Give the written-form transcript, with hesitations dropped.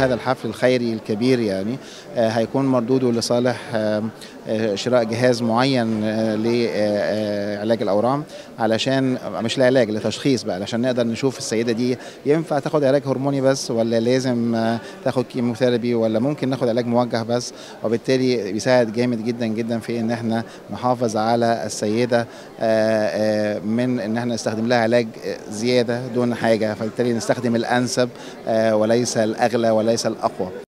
هذا الحفل الخيري الكبير يعني هيكون مردوده لصالح شراء جهاز معين لعلاج الأورام، علشان مش لعلاج، لتشخيص بقى، علشان نقدر نشوف السيدة دي ينفع تاخد علاج هرموني بس، ولا لازم تاخد كيموثيرابي، ولا ممكن ناخد علاج موجه بس. وبالتالي بيساعد جامد جدا جدا في ان احنا نحافظ على السيدة من ان احنا نستخدم لها علاج زيادة دون حاجة، فبالتالي نستخدم الأنسب وليس الأغلى وليس الأقوى.